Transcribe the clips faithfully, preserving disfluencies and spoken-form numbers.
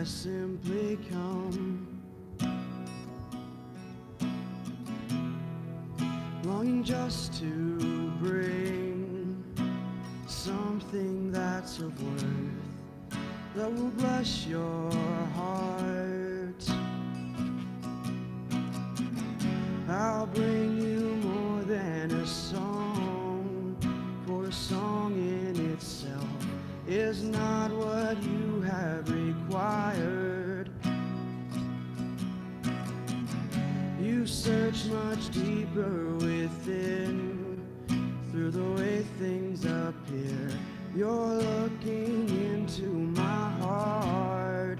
simply come, longing just to bring something that's of worth, that will bless your heart. I'll bring you more than a song, for a song in itself is not what you have required. You search much deeper within, through the way things appear. You're looking into my heart.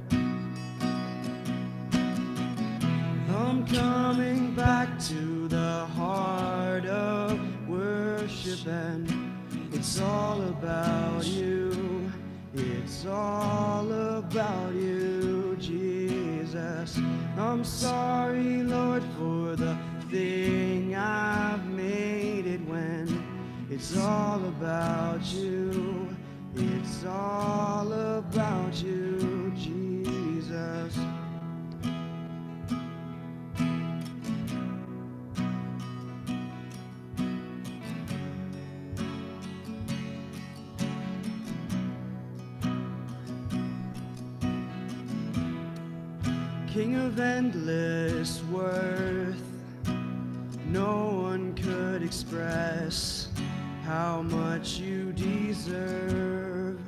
I'm coming back to the heart of worship, and it's all about you. It's all about you, Jesus. I'm sorry, Lord, for the thing I've made it when it's all about you. It's all about you, Jesus. King of endless worth, no one could express how much you deserve.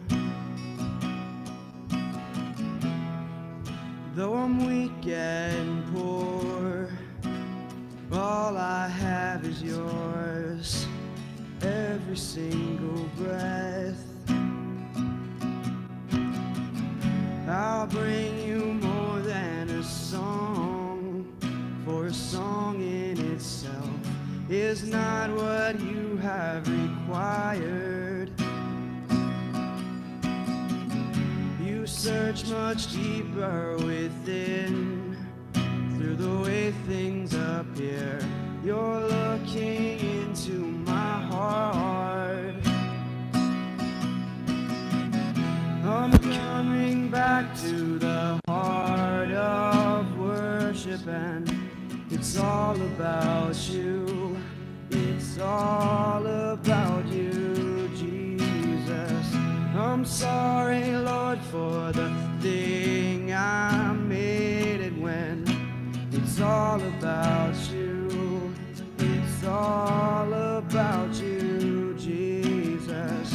Though I'm weak and poor, all I have is yours, every single breath. I'll bring you more than a song, for a song in itself is not what you have required. You search much deeper within, through the way things appear. You're looking into my heart. I'm coming back to the heart of worship, and it's all about you. It's all about you, Jesus. I'm sorry, Lord, for the thing I made it when it's all about you. It's all about you, Jesus.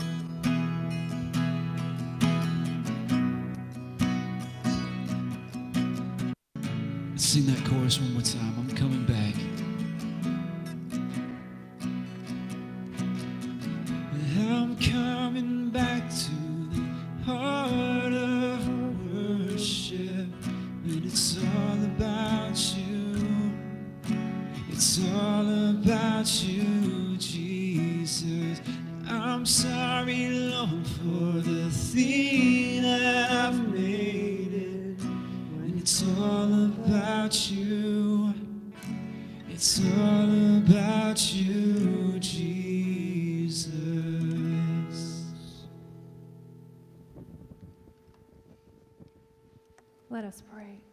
Let's sing that chorus one more time. I'm coming back. I'm coming back to the heart of worship, and it's all about you. It's all about you, Jesus. I'm sorry, Lord, for the thing that I've made it, when it's all about you. It's all about you, Jesus. Let us pray.